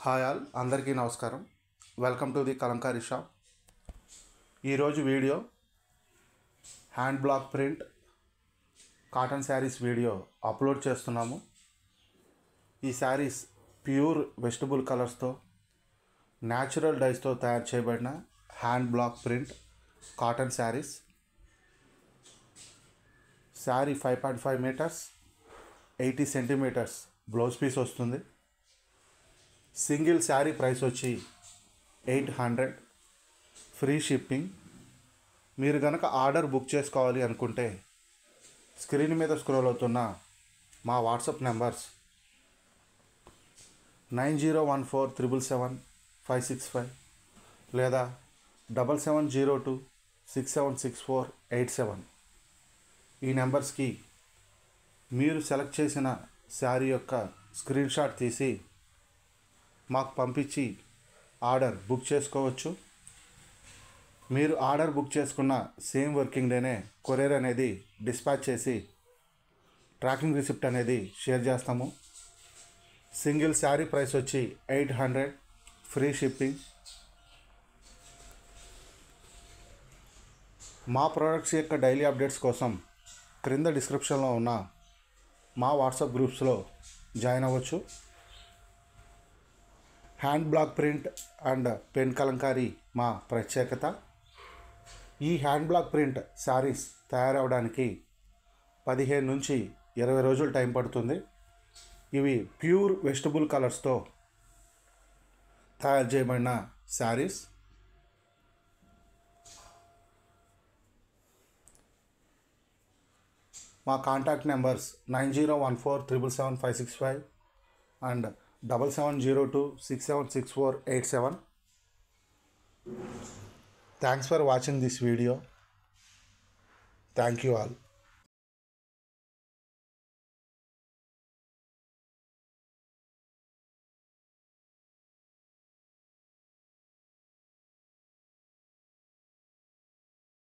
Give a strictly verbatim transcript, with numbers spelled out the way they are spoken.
Hi all, అందరికీ నమస్కారం. Welcome to the kalamkari shop. ఈరోజు video hand block print cotton sarees video upload చేస్తున్నాము. ఈ శారీస్ ప్యూర్ వెజిటబుల్ కలర్స్తో న్యాచురల్ డైస్తో తయారు చేయబడిన hand block print cotton sarees. Saree five point five metres eighty centimetres blouse piece వస్తుంది. సింగిల్ శారీ ప్రైస్ వచ్చి eight hundred, free shipping. మీరు కనుక ఆర్డర్ బుక్ చేసుకోవాలి అనుకుంటే స్క్రీన్ మీద స్క్రోల్ అవుతున్న మా WhatsApp numbers nine zero one four triple seven five six five లేదా double seven zero two six seven six four eight seven ఈ నెంబర్స్కి మీరు సెలెక్ట్ చేసిన శారీ యొక్క స్క్రీన్ షాట్ తీసి మాకు పంపించి ఆర్డర్ బుక్ చేసుకోవచ్చు. మీరు ఆర్డర్ బుక్ చేసుకున్న సేమ్ వర్కింగ్ డేనే కొరియర్ అనేది డిస్పాచ్ చేసి ట్రాకింగ్ రిసిప్ట్ అనేది షేర్ చేస్తాము. సింగిల్ శారీ ప్రైస్ వచ్చి ఎయిట్ హండ్రెడ్, ఫ్రీ షిప్పింగ్. మా ప్రోడక్ట్స్ యొక్క డైలీ అప్డేట్స్ కోసం క్రింద డిస్క్రిప్షన్లో ఉన్న మా వాట్సాప్ గ్రూప్స్లో జాయిన్ అవ్వచ్చు. Hand block print and pen kalamkari మా ప్రత్యేకత. ఈ హ్యాండ్ బ్లాక్ ప్రింట్ శారీస్ తయారవడానికి పదిహేను నుంచి ఇరవై రోజులు టైం పడుతుంది. ఇవి ప్యూర్ వెజిటబుల్ కలర్స్తో తయారు చేయబడిన శారీస్. మా contact numbers nine zero one four triple seven five six five and double seven zero two six seven six four eight seven. Thanks for watching this video. Thank you all.